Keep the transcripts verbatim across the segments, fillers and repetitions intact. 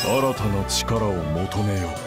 新たな力を求めよう。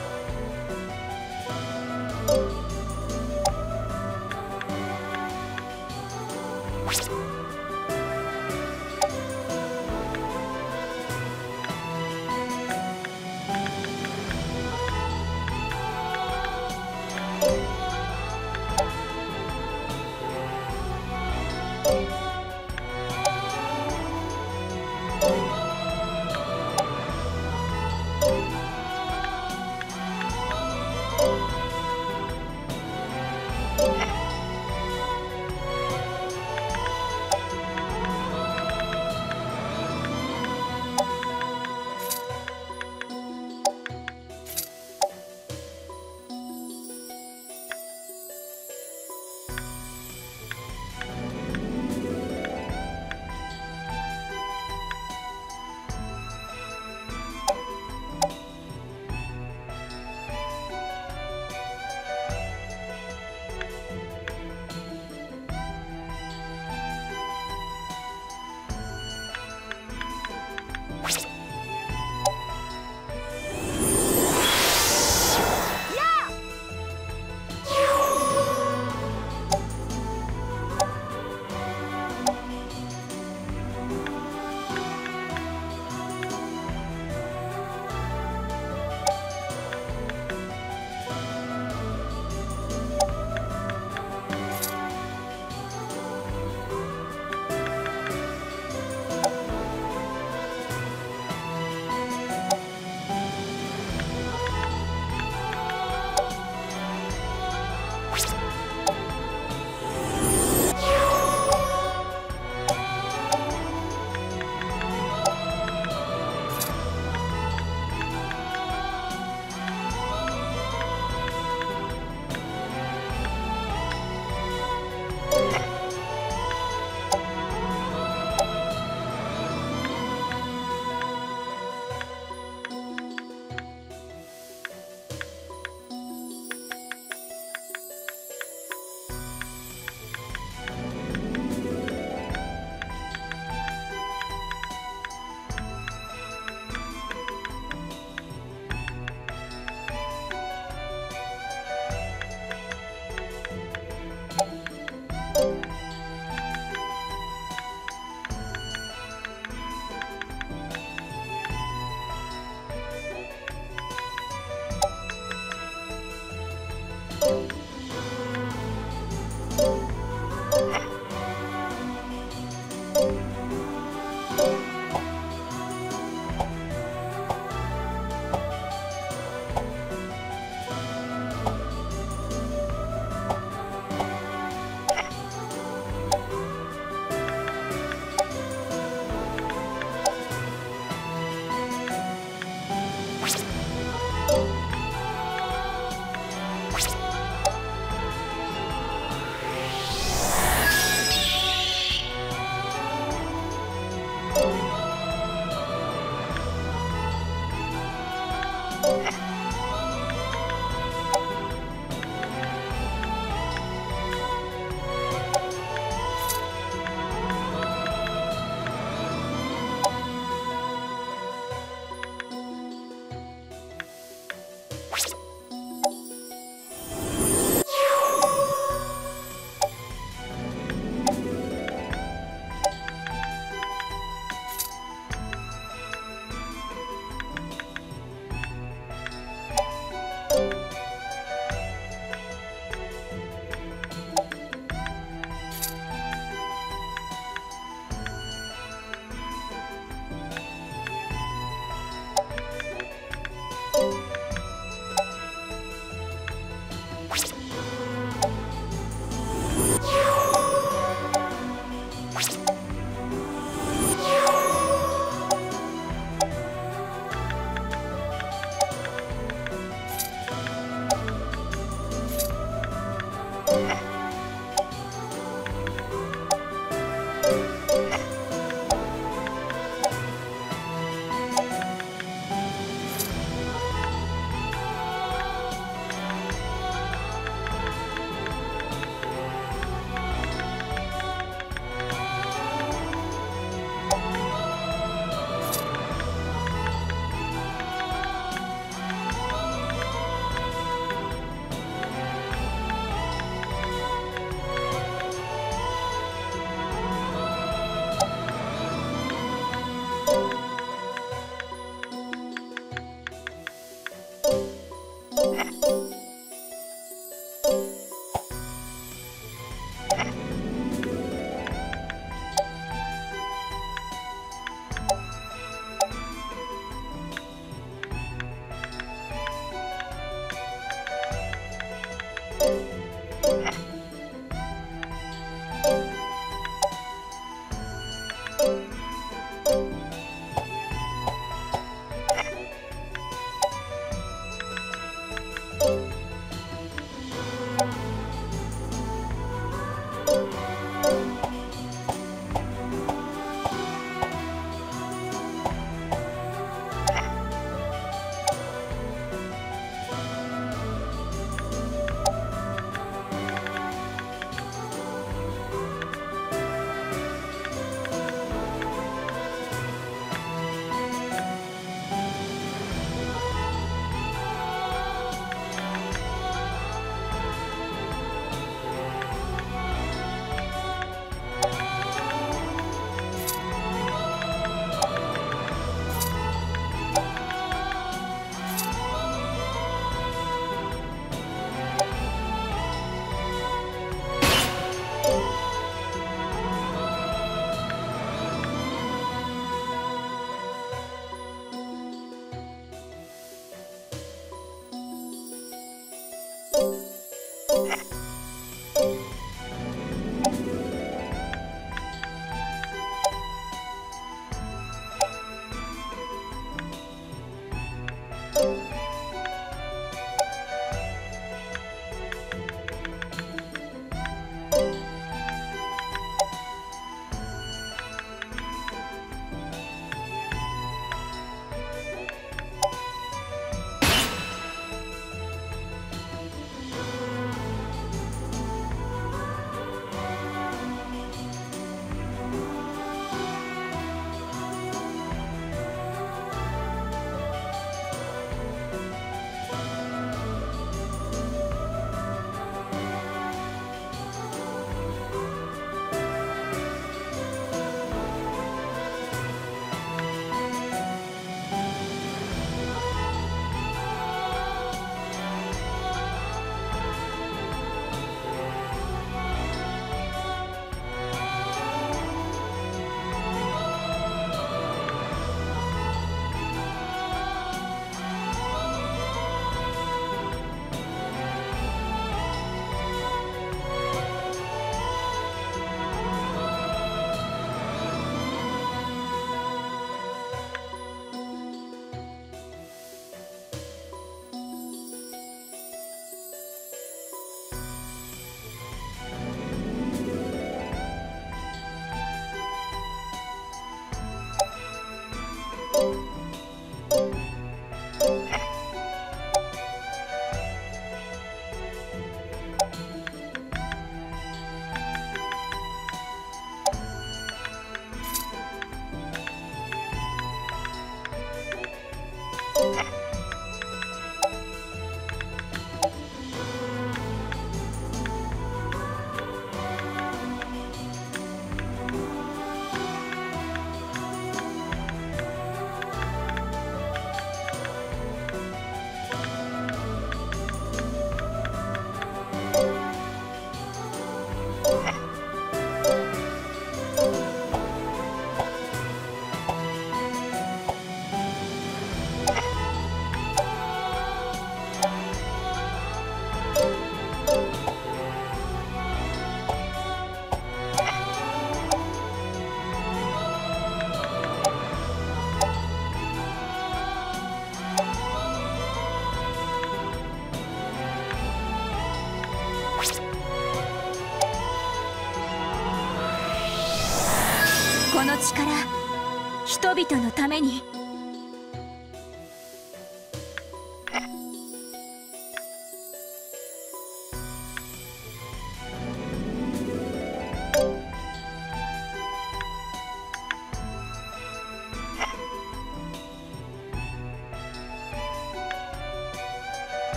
この力、人々のために。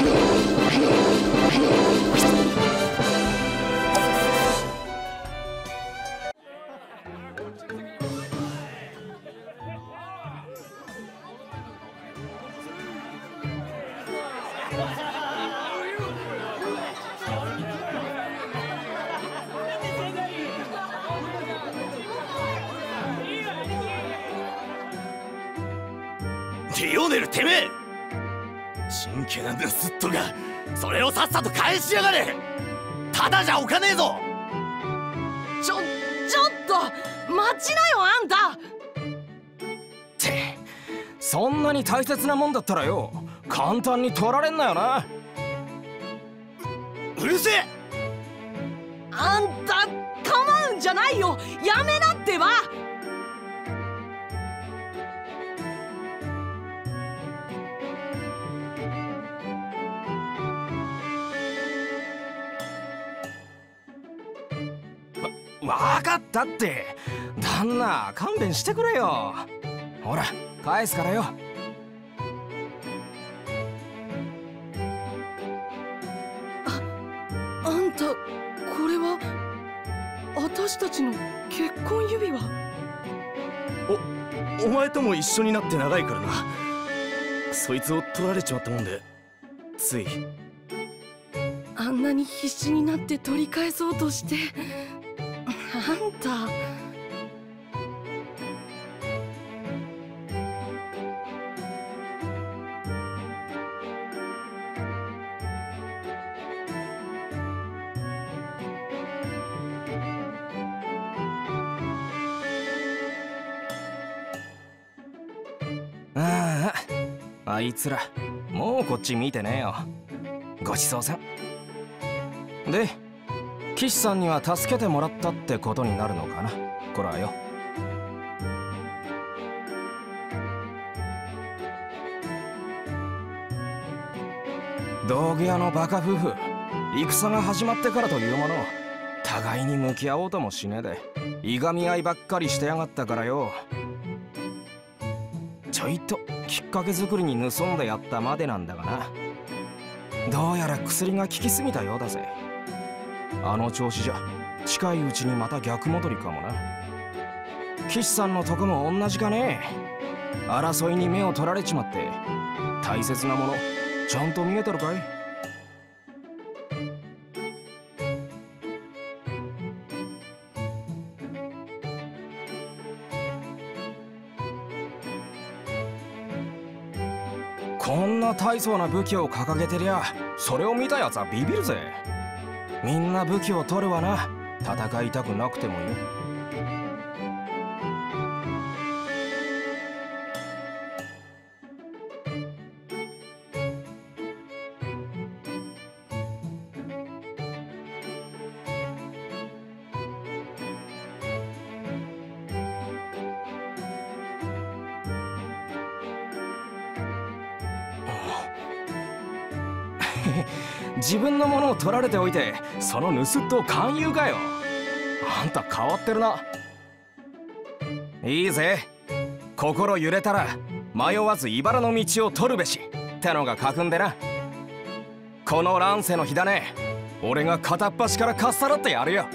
リオネル、てめえちんけな盗っ人がそれをさっさと返しやがれ。ただじゃおかねえぞ。 ちょちょっと待ちなよ、あんた。 ってそんなに大切なもんだったらよ、簡単に取られんなよな。 う, うるせえ。 あんた構うんじゃないよ、やめなってば。 わかったって。旦那勘弁してくれよ。ほら返すからよ。 あ、あんたこれは私たちの結婚指輪。 おお前とも一緒になって長いからな。そいつを取られちまったもんでつい。 あんなに必死になって取り返そうとして、あんた。 ああ、あいつらもうこっち見てねえよ。ごちそうさん。で騎士さんには助けてもらったってことになるのかな、こらよ。道具屋のバカ夫婦、戦が始まってからというもの、互いに向き合おうともしねえでいがみ合いばっかりしてやがったからよ。ちょいときっかけ作りに盗んでやったまでなんだがな。どうやら薬が効きすぎたようだぜ。あの調子じゃ近いうちにまた逆戻りかもな。騎士さんのとこも同じかね。争いに目を取られちまって大切なものちゃんと見えてるかい。こんな大層な武器を掲げてりゃそれを見たやつはビビるぜ。みんな武器を取るわな、戦いたくなくてもよ。自分のものを取られておいてその盗人を勧誘かよ。あんた変わってるな。いいぜ、心揺れたら迷わず茨の道を取るべしってのが家訓でな。この乱世の火種俺が片っ端からかっさらってやるよ。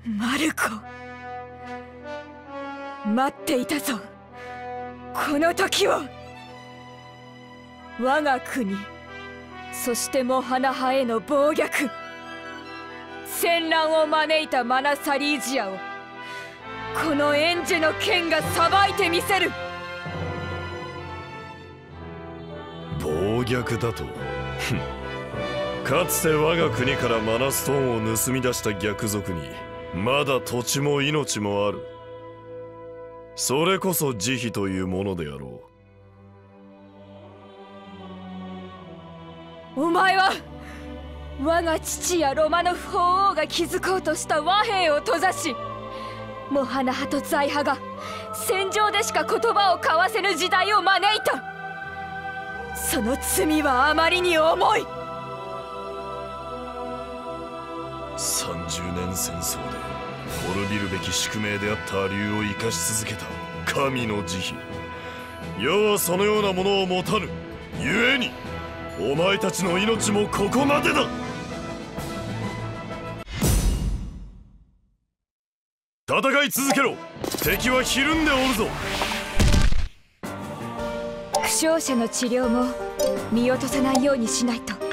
マルコ、待っていたぞ、この時を。我が国、そしてモハナ派への暴虐、戦乱を招いたマナサリージアをこのエンジェの剣が裁いてみせる。 暴虐だとかつて我が国からマナストーンを盗み出した逆賊にまだ土地も命もある。それこそ慈悲というものであろう。お前は我が父やロマノフ法王が築こうとした和平を閉ざし、モハナ派と財派が戦場でしか言葉を交わせぬ時代を招いた。その罪はあまりに重い。 さんじゅうねん戦争で滅びるべき宿命であったアリューを生かし続けた神の慈悲、世はそのようなものを持たぬ。故にお前たちの命もここまでだ。戦い続けろ。敵はひるんでおるぞ。 負傷者の治療も見落とさないようにしないと。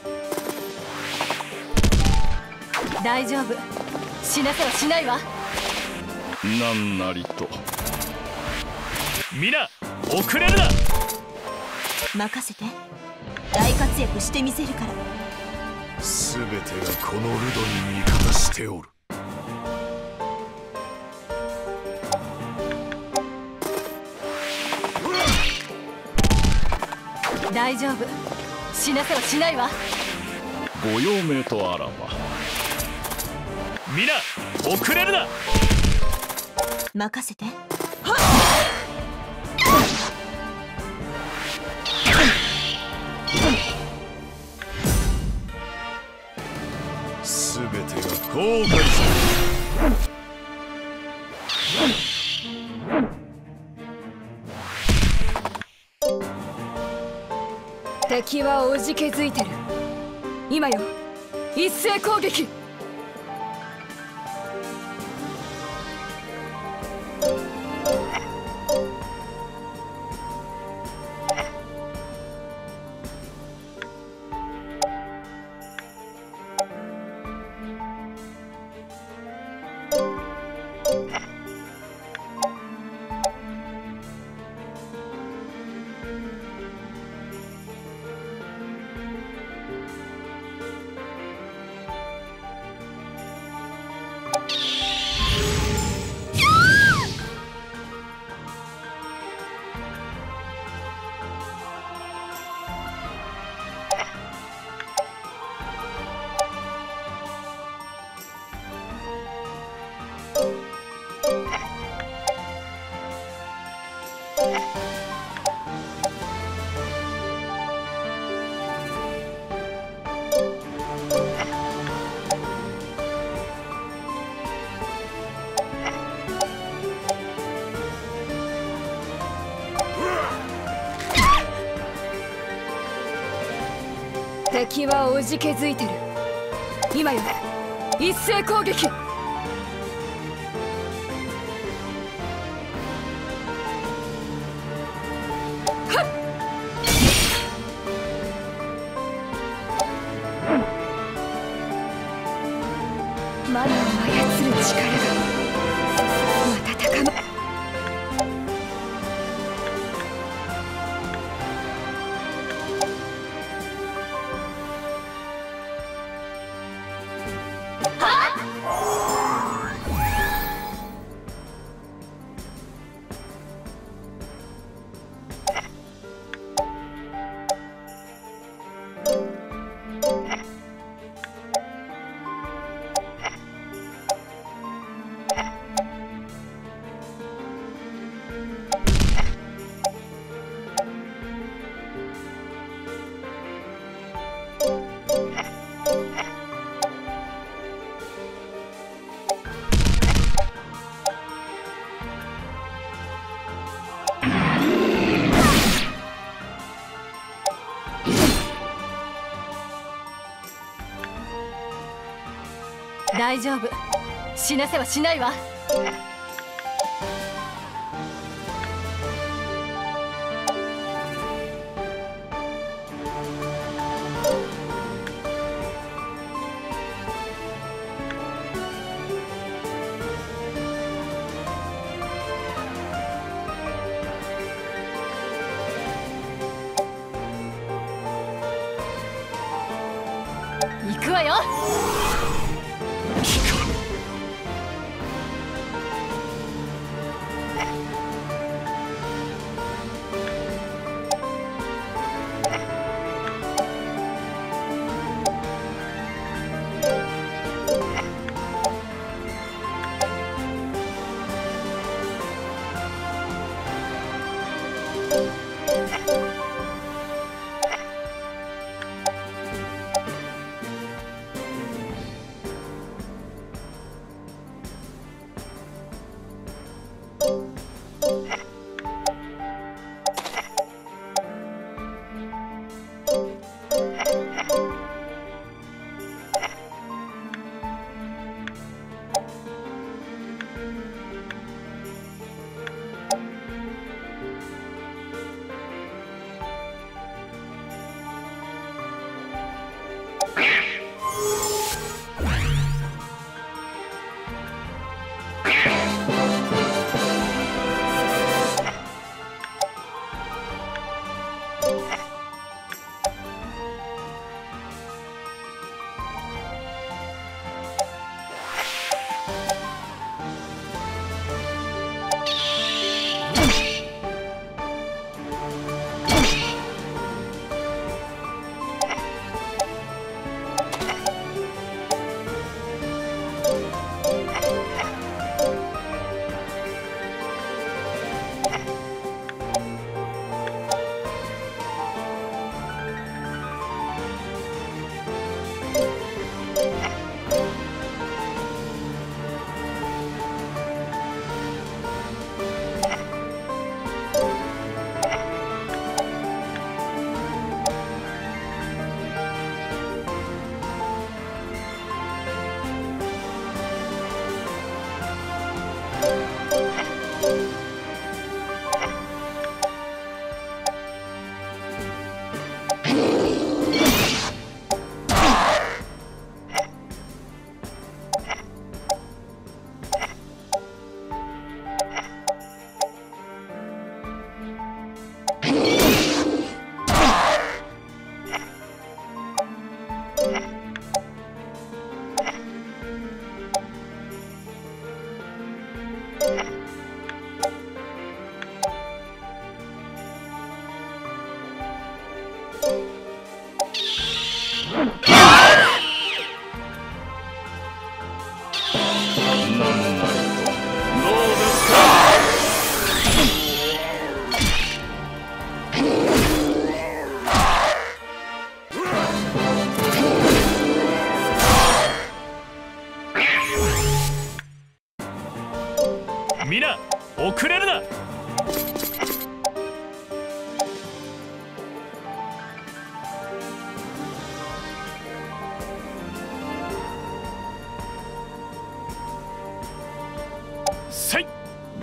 大丈夫、死なせはしないわ。 なんなりと。 皆遅れるな。 任せて、大活躍してみせるから。 全てがこのルドに味方しておる。 大丈夫、死なせはしないわ。 ご用命とあらば。 皆遅れるな。 任せて。 すべてが後悔する。 敵はおじけづいてる。今よ、一斉攻撃。敵はおじけづいてる。今よ、一斉攻撃。マナを操る力がまた高ま。大丈夫、 死なせはしないわ。行くわよ。 皆遅れるな。せい。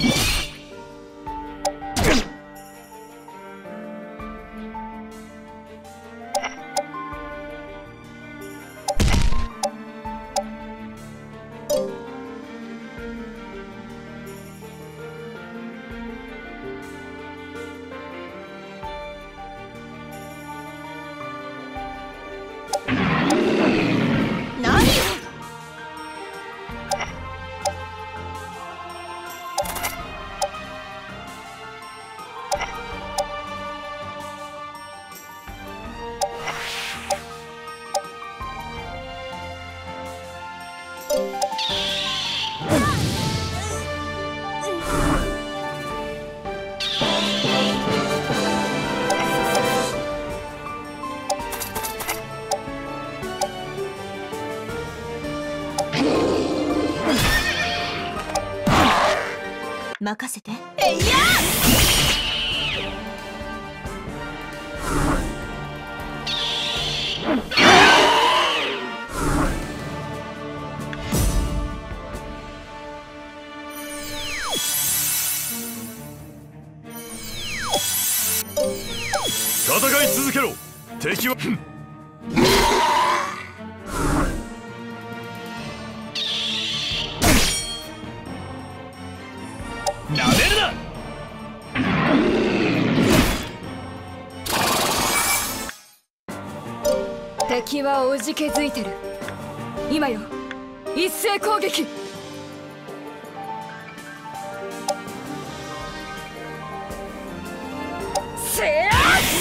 任せて。えいや！ 続けろ。敵はなめるな。 敵はおじけづいてる。今よ、一斉攻撃。せや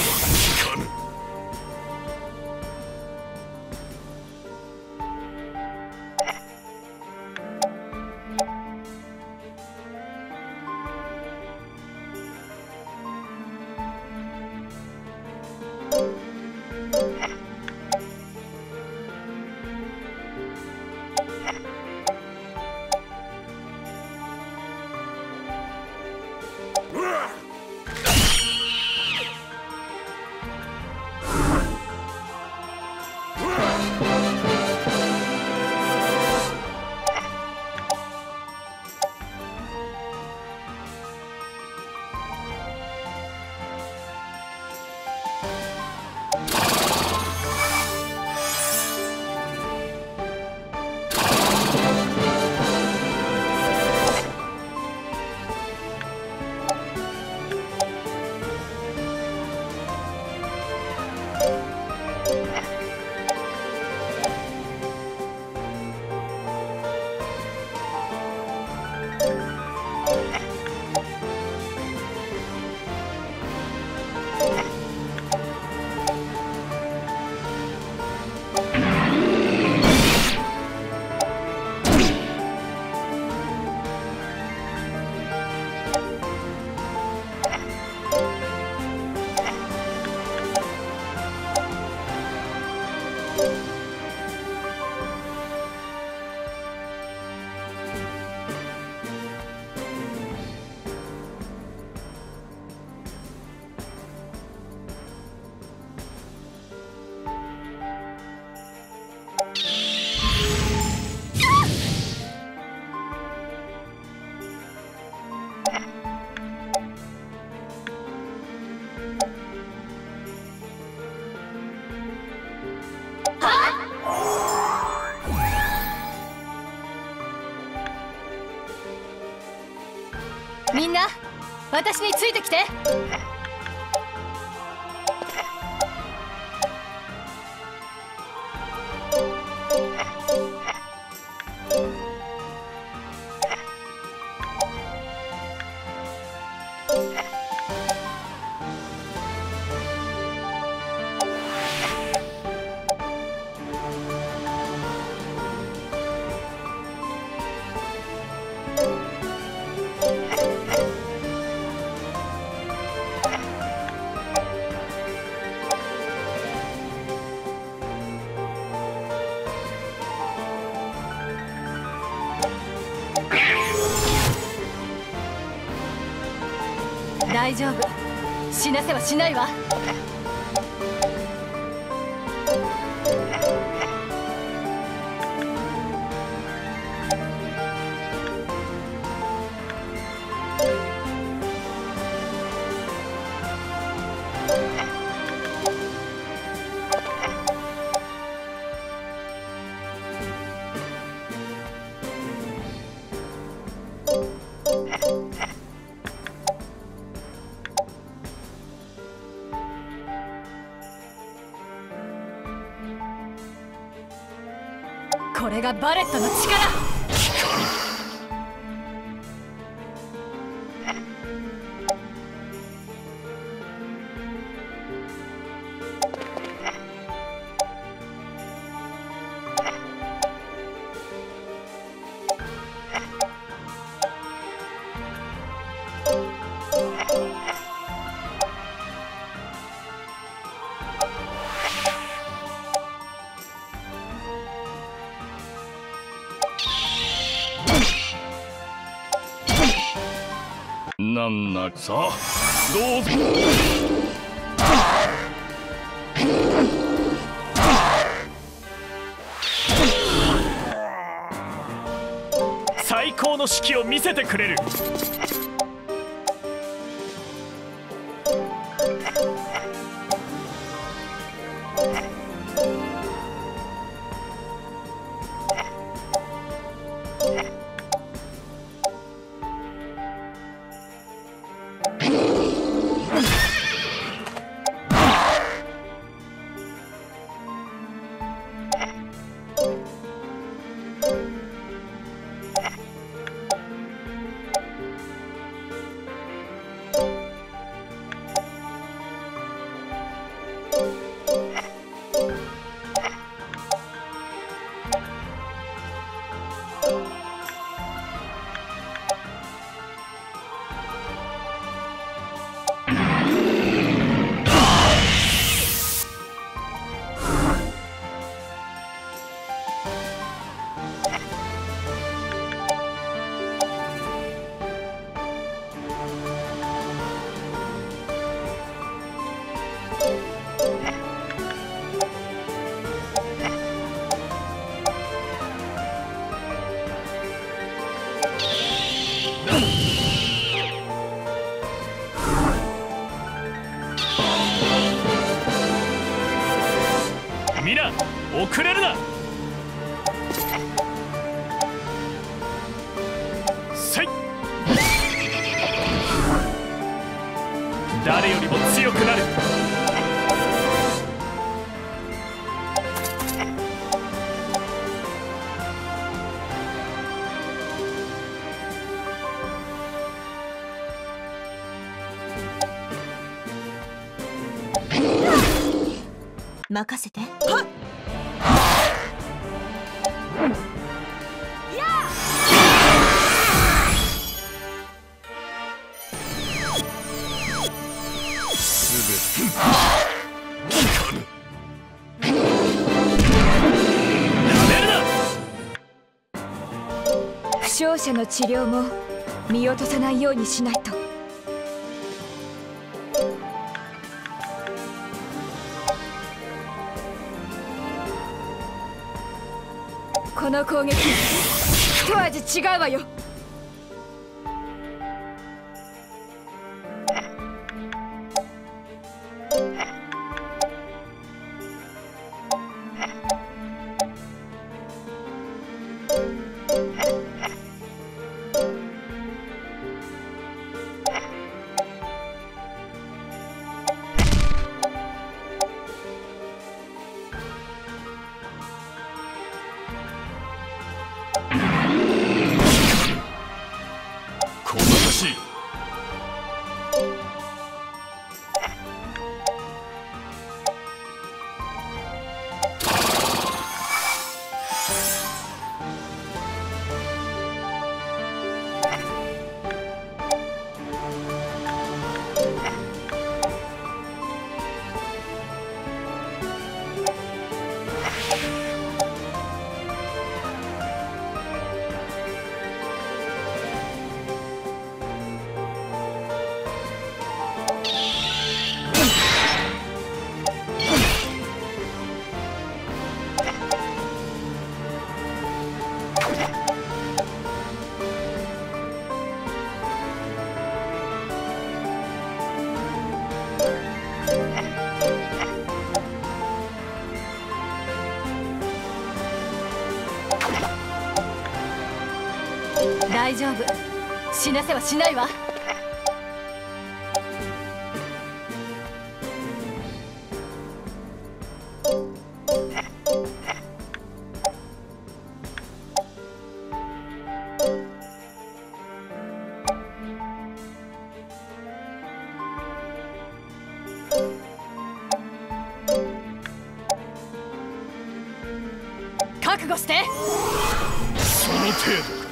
みんな、私についてきて。大丈夫、死なせはしないわ。これがバレットの力。 なんなさあ、どうぞ。最高の指揮を見せてくれる。 皆遅れるな。せい。誰よりも強くなる。 任せて。はっ。 負傷者の治療も見落とさないようにしないと。この攻撃一味違うわよ。 大丈夫、死なせはしないわ。覚悟して。 その程度か。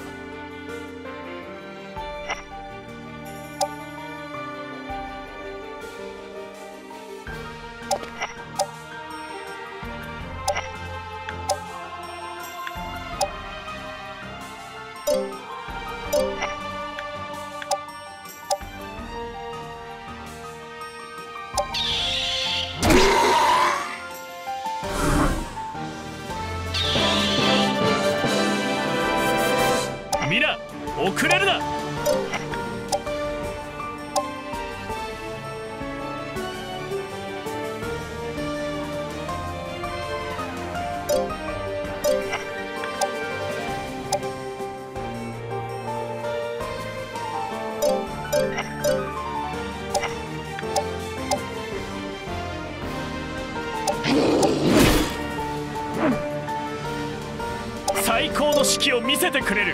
皆遅れるな。最高の指揮を見せてくれる。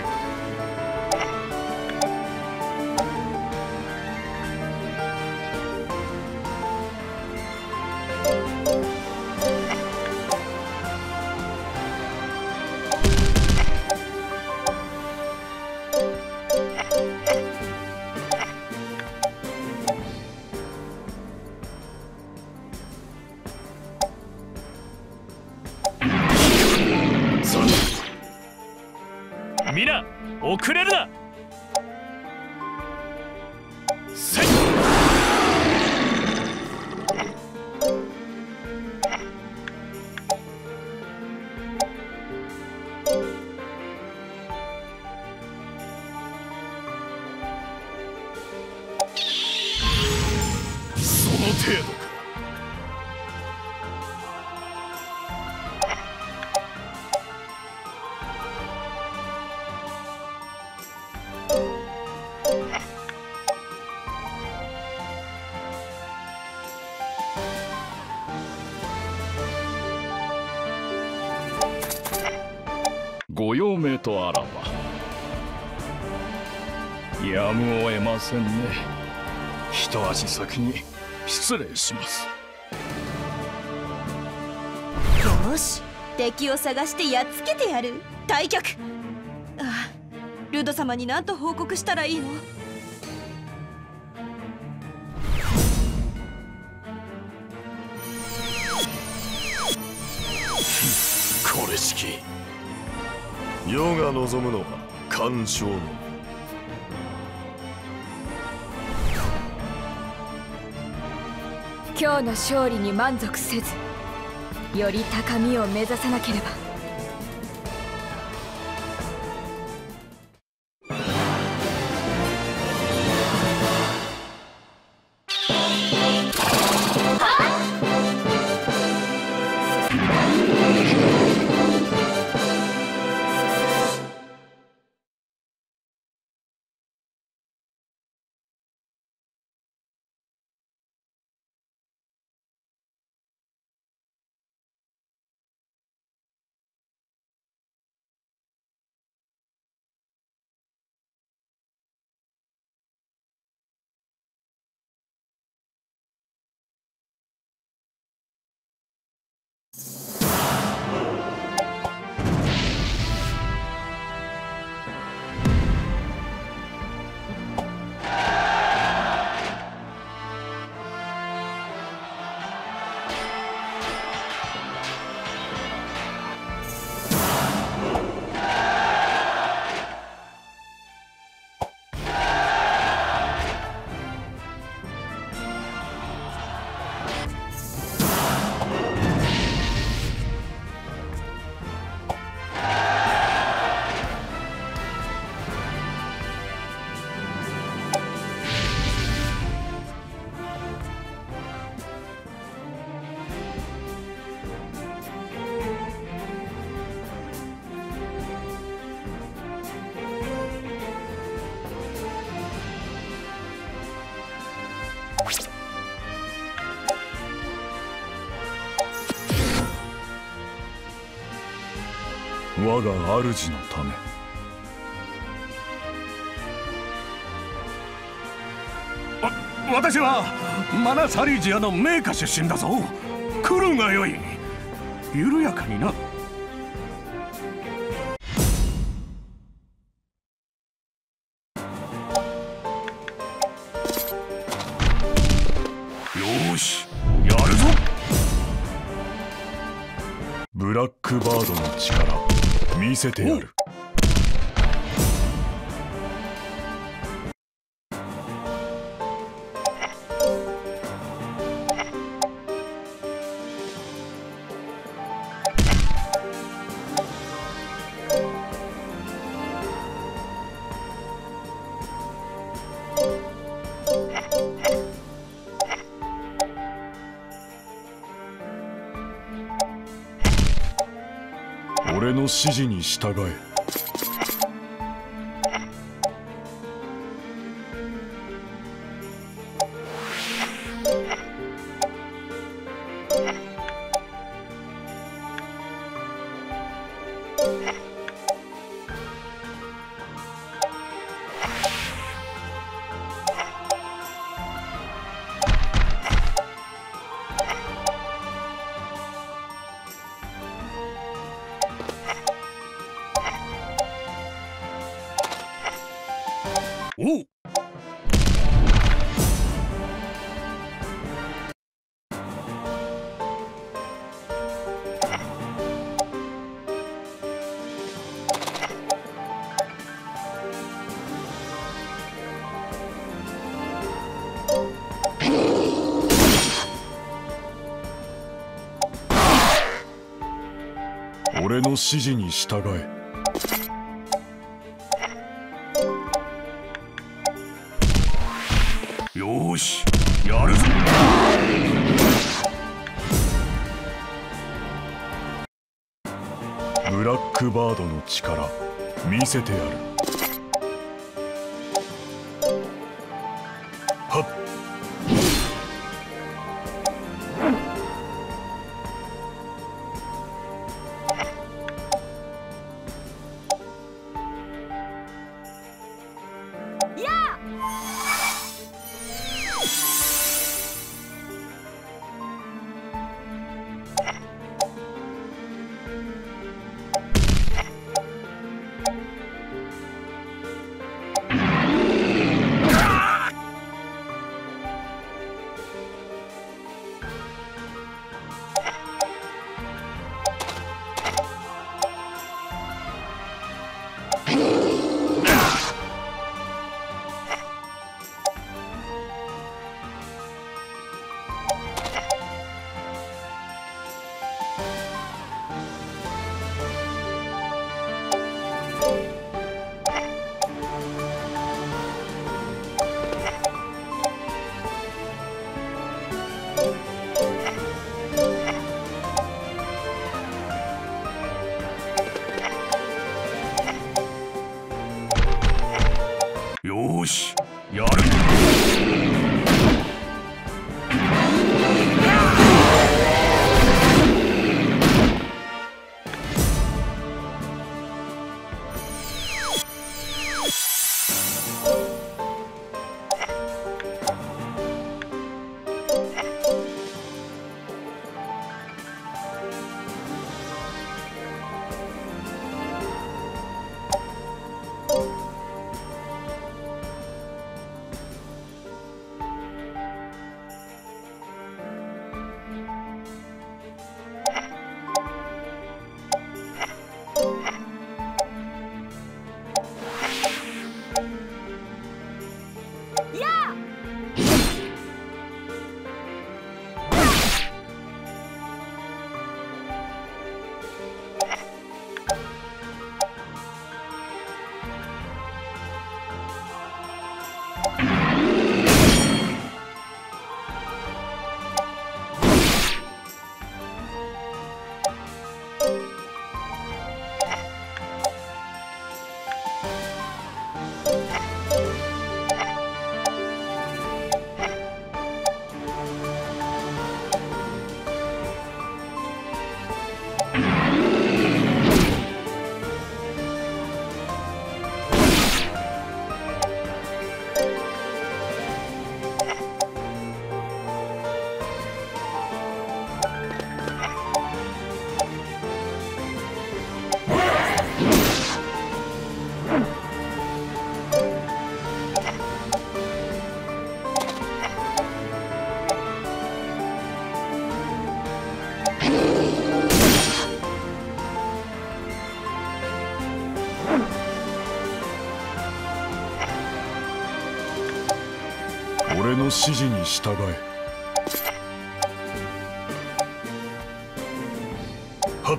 皆遅れるな。せい。その程度か。 ご用命とあらばやむを得ませんね。一足先に失礼します。 よし、敵を探してやっつけてやる。退却。ああ、ルド様に何と報告したらいいの？ これしき世が望むのは干渉のみ。 今日の勝利に満足せず、より高みを目指さなければ。 我が主のため。わ私はマナサリジアの名家出身だぞ。来るがよい。緩やかにな。よし、やるぞ。 ブラックバードの力見せてやる。俺の指示に従え。 おう。 俺の指示に従え。 よーし、やるぞ。 ブラックバードの力見せてやる。はっ。 よーし、やる。 俺の指示に従え。はっ。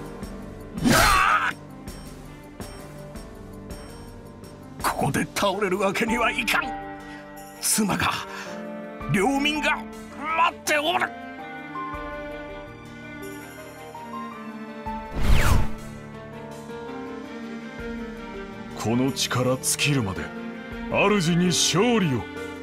ここで倒れるわけにはいかん。妻が、領民が待っておる。 この力尽きるまで主に勝利を。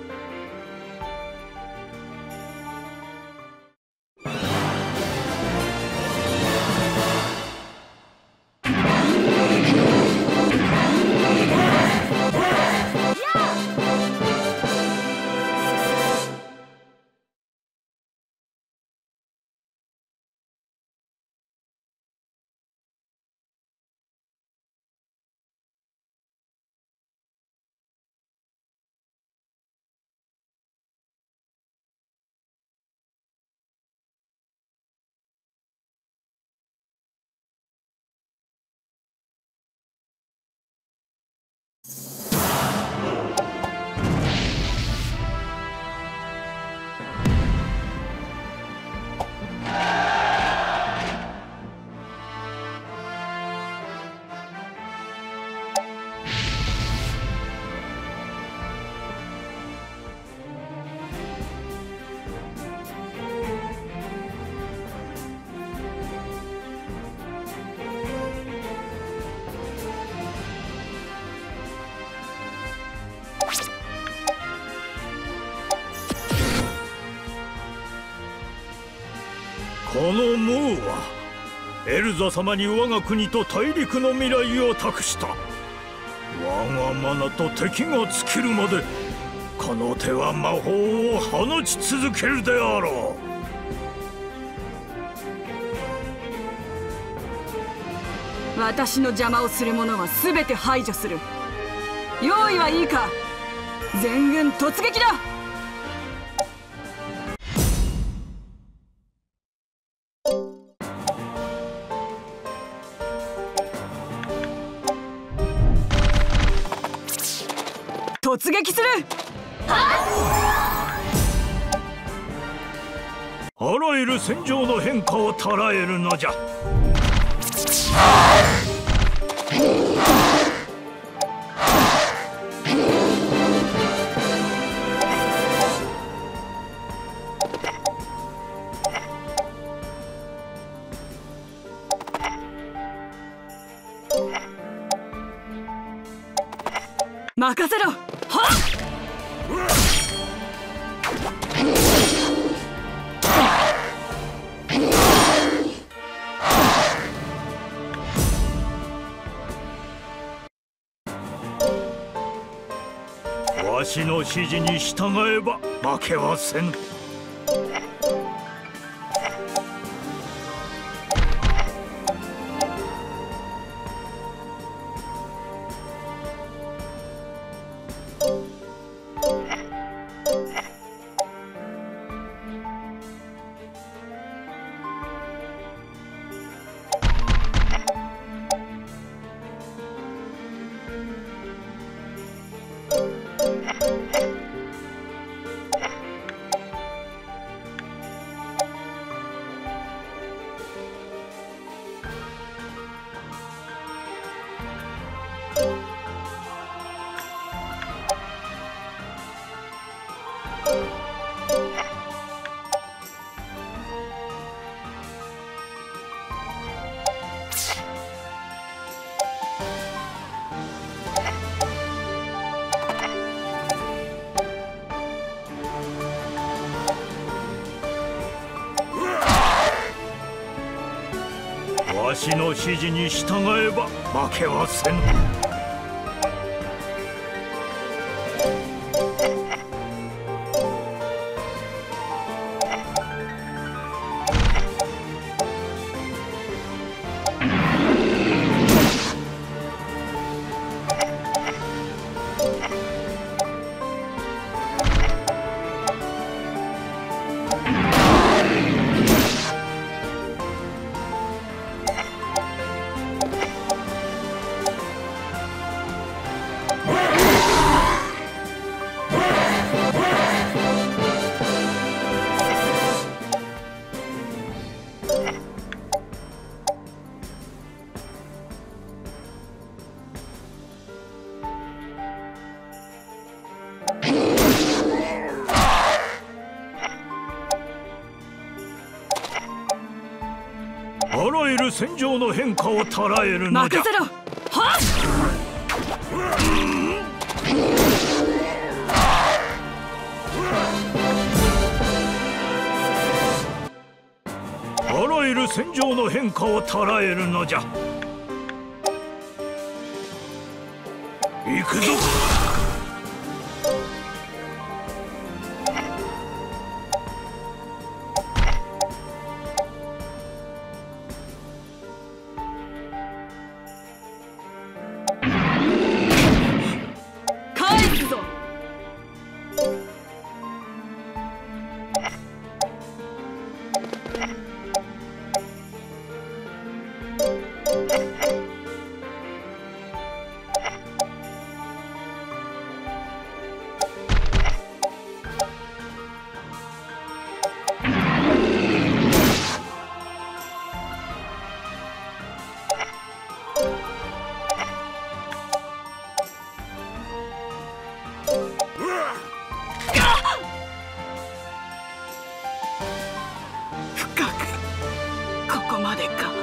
このムーはエルザ様に我が国と大陸の未来を託した。我がマナと敵が尽きるまでこの手は魔法を放ち続けるであろう。私の邪魔をする者は全て排除する。用意はいいか。全軍突撃だ。突撃する。 あらゆる戦場の変化を捉えるのじゃ。 任せろ。はっ。 わしの指示に従えば負けはせぬ。わしの指示に従えば負けはせぬ。あらゆる戦場の変化を捉えるのじゃ。 任せろ。はっ。 あらゆる戦場の変化を捉えるのじゃ。行くぞ。 返すぞ。深くここまでか。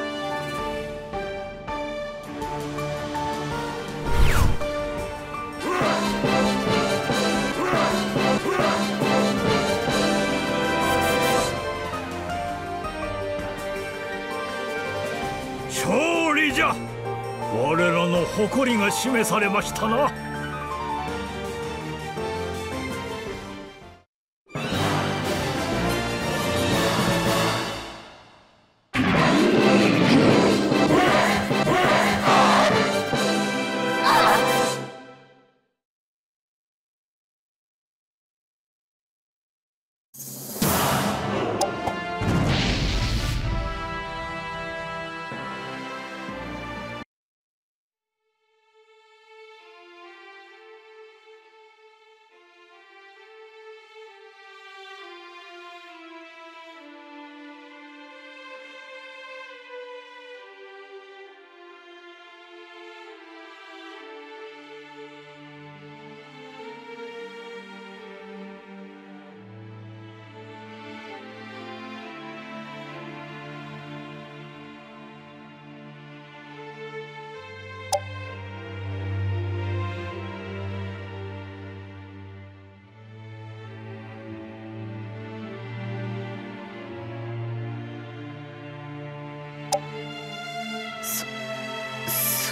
勝利じゃ。我らの誇りが示されましたな。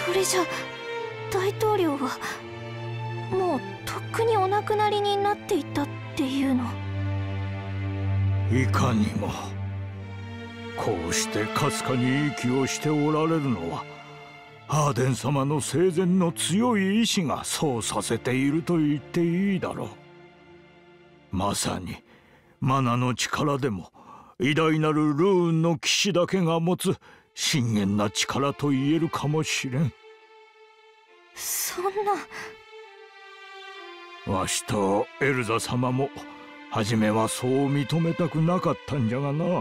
それじゃ大統領はもうとっくにお亡くなりになっていたっていうの？ いかにも。こうしてかすかに息をしておられるのはアーデン様の生前の強い意志がそうさせていると言っていいだろう。まさにマナの力でも偉大なるルーンの騎士だけが持つ深遠な力と言えるかもしれん。 そんな。 わしとエルザ様も初めはそう認めたくなかったんじゃがな。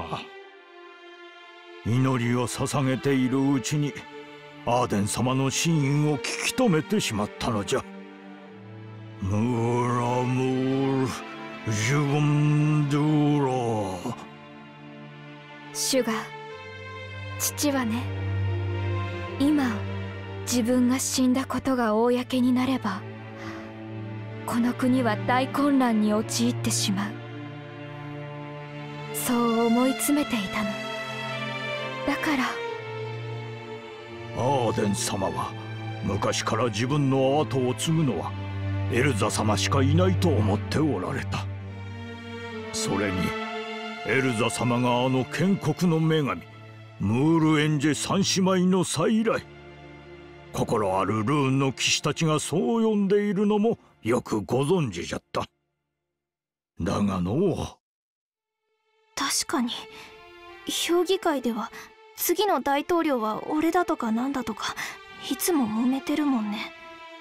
祈りを捧げているうちにアーデン様の真意を聞き止めてしまったのじゃ。ムーラムールジュゴンドゥロー。 シュガー、父はね、今自分が死んだことが公になればこの国は大混乱に陥ってしまう、そう思い詰めていたの。だからアーデン様は昔から自分の後を継ぐのはエルザ様しかいないと思っておられた。それにエルザ様があの建国の女神ムールエンジェ三姉妹の再来、心あるルーンの騎士たちがそう呼んでいるのもよくご存知じゃった。だがのう、 確かに評議会では次の大統領は俺だとかなんだとかいつも揉めてるもんね。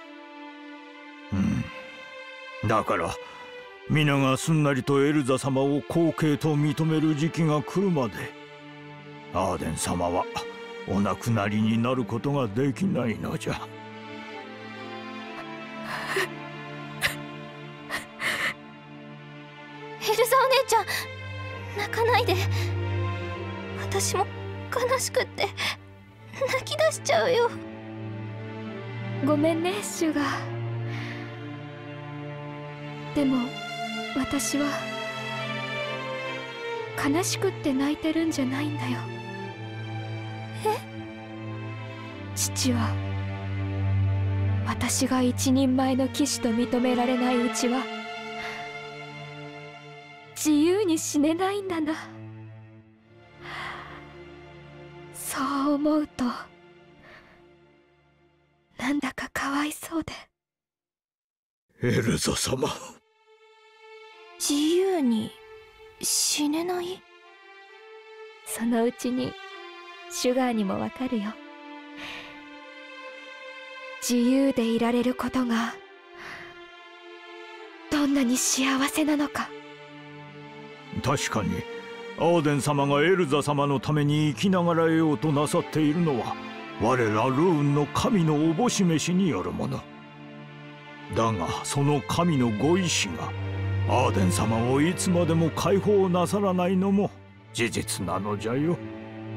うん、だから皆がすんなりとエルザ様を後継と認める時期が来るまでアーデン様はお亡くなりになることができないのじゃ。 エルザお姉ちゃん、泣かないで。私も悲しくって泣き出しちゃうよ。 ごめんね、シュガー。でも私は悲しくって泣いてるんじゃないんだよ。 え？ 父は私が一人前の騎士と認められないうちは自由に死ねないんだな。そう思うとなんだかかわいそうで。 エルザ様、 自由に死ねない？ そのうちにシュガーにもわかるよ。自由でいられることがどんなに幸せなのか。 確かにアーデン様がエルザ様のために生きながらえようとなさっているのは我らルーンの神のおぼし飯によるものだが、その神のご意志がアーデン様をいつまでも解放なさらないのも事実なのじゃよ。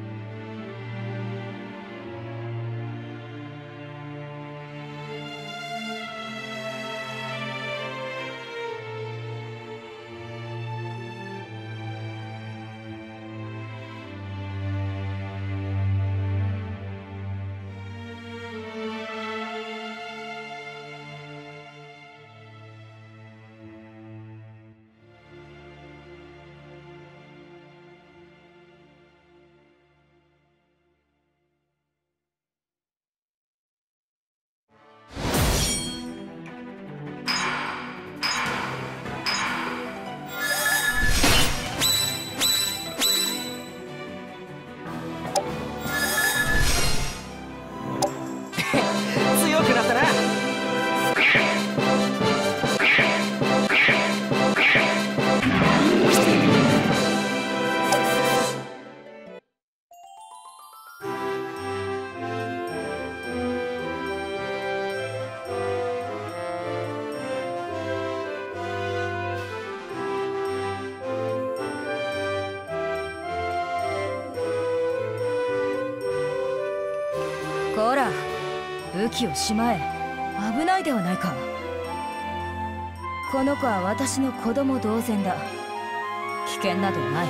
強くなったな。 こら、武器をしまえ。危ないではないか。この子は私の子供同然だ。危険などない。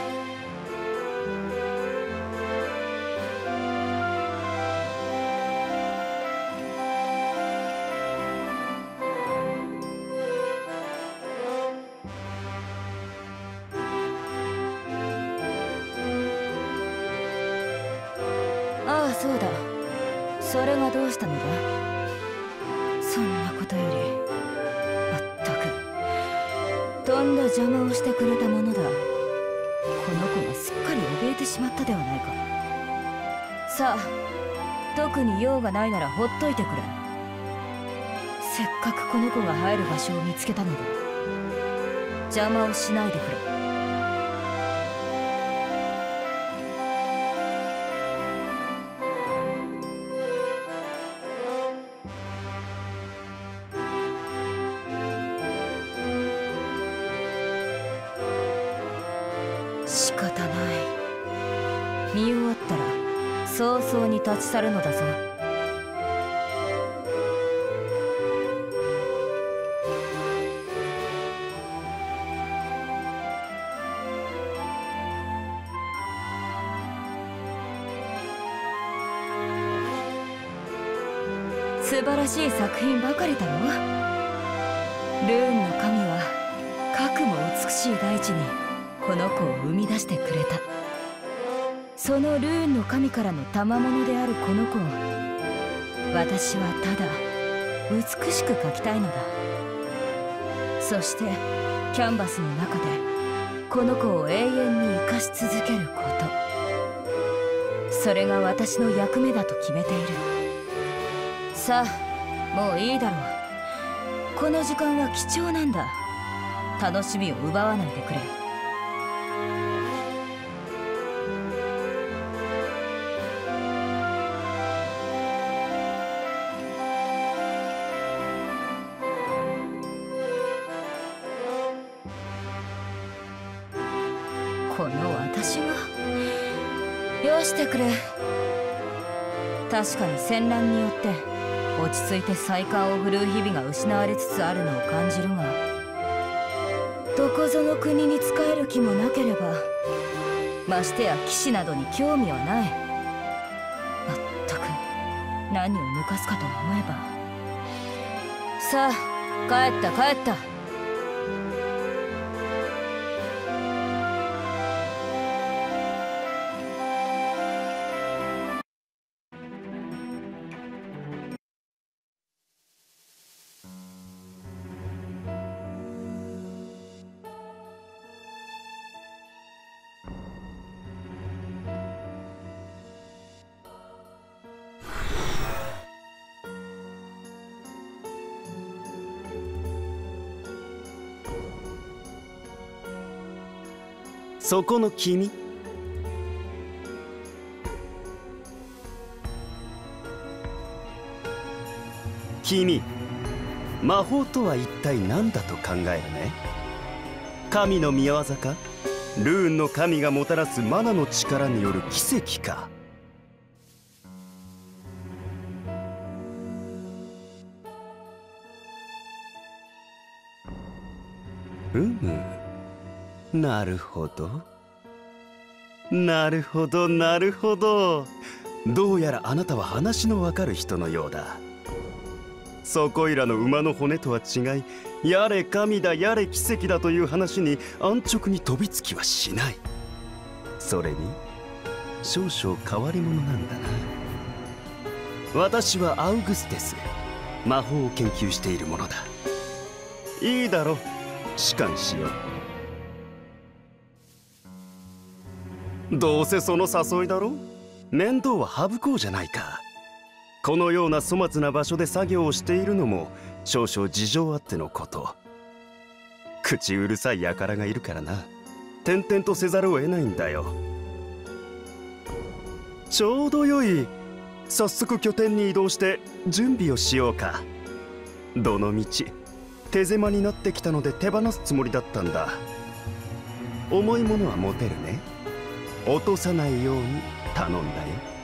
れがどうしたのだ。そんなことより、まったくとんだ邪魔をしてくれたものだ。この子がすっかり怯えてしまったではないか。さあ、特に用がないならほっといてくれ。せっかくこの子が入る場所を見つけたのだ。邪魔をしないでくれ。仕方ない。見終わったら早々に立ち去るのだぞ。素晴らしい作品ばかりだろ。ルーンの神はかくも美しい大地にこの子を生み出してくれた。そのルーンの神からの賜物であるこの子を私はただ美しく描きたいのだ。そしてキャンバスの中でこの子を永遠に生かし続けること、それが私の役目だと決めている。さあ、もういいだろう。この時間は貴重なんだ。楽しみを奪わないでくれ。この私がよしてくれ。確かに戦乱によって落ち着いて再刊を振るう日々が失われつつあるのを感じるが、どこぞの国に仕える気もなければ、ましてや騎士などに興味はない。まったく何を抜かすかと思えば。さあ、帰った帰った。 そこの君、君、魔法とは一体何だと考えるね。神の御業か、ルーンの神がもたらすマナの力による奇跡か。うむ、なるほどなるほどなるほど。どうやらあなたは話のわかる人のようだ。そこいらの馬の骨とは違い、やれ神だやれ奇跡だという話に安直に飛びつきはしない。それに少々変わり者なんだな。私はアウグステス、魔法を研究しているものだ。いいだろう、仕官しよう。どうせその誘いだろ。面倒は省こうじゃないか。このような粗末な場所で作業をしているのも少々事情あってのこと。口うるさい輩がいるからな、転々とせざるを得ないんだよ。ちょうどよい。早速拠点に移動して準備をしようか。どのみち手狭になってきたので手放すつもりだったんだ。重いものは持てるね。落とさないように頼んだよ。